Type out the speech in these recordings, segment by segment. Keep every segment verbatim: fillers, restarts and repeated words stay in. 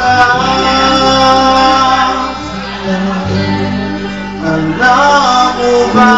Alam mo ba?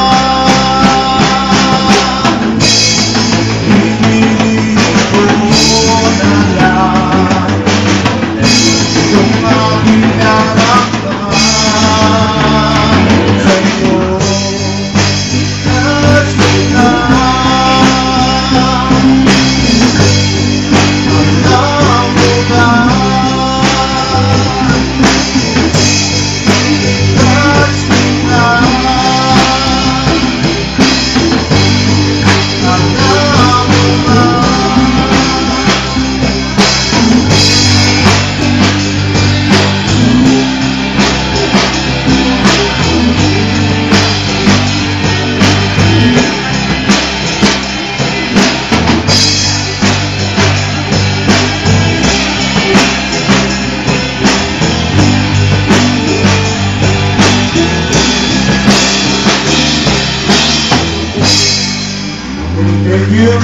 Thank you.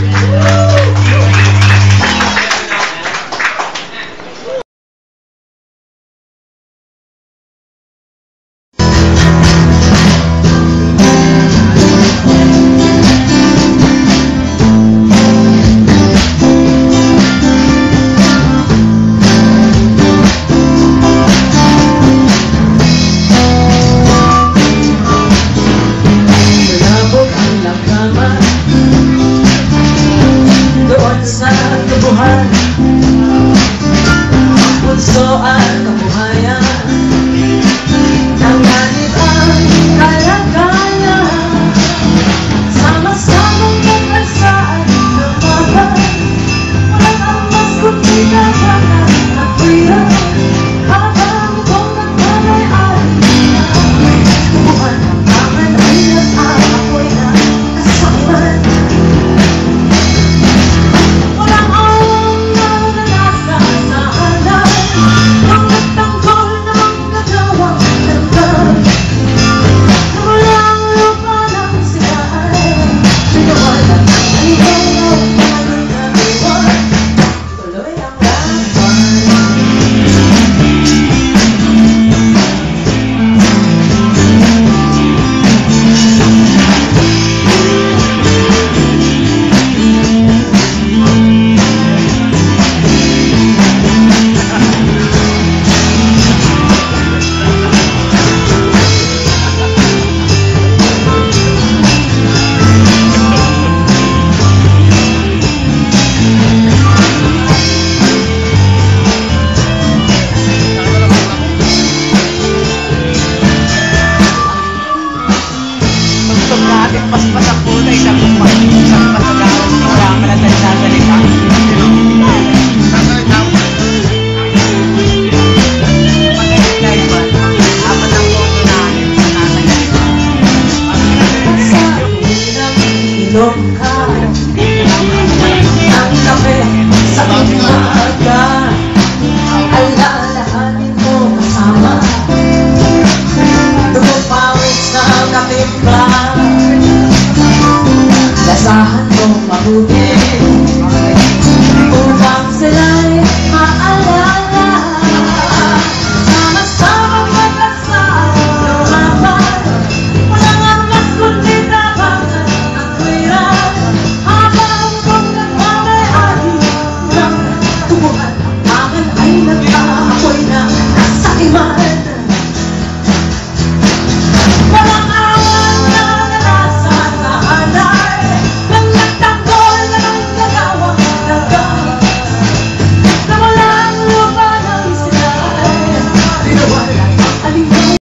Sa tubuhan, ang pulso at kabuhayan, nanganib ang kalagayan, sama-samang mag-alsa at lumaban, walang angkas kundi dagangan at tuwiran, habang itong nagmamay-ari tubuhan ang tangan ay nag-aapoy na kasakiman. Pas-pas ang kulay sa kumpa. Isang pasagaran na wala ka na salita-salita. Sasalita mo. Magalit na iba. Apat ang boto namin sa nasalita. Sa unang inom ka, ang kape sa umaga, alalahanin mo kasama, dumupawis na katimpla. Lasahan mo mabuti upang sila'y maalala. Sama-samang mag-asa at lumaban, walang angkas kundi dagangan at tuwiran, habang kung nagmamay-ari ng tubuhan ang tangan ay nag-aapoy na nasa iman.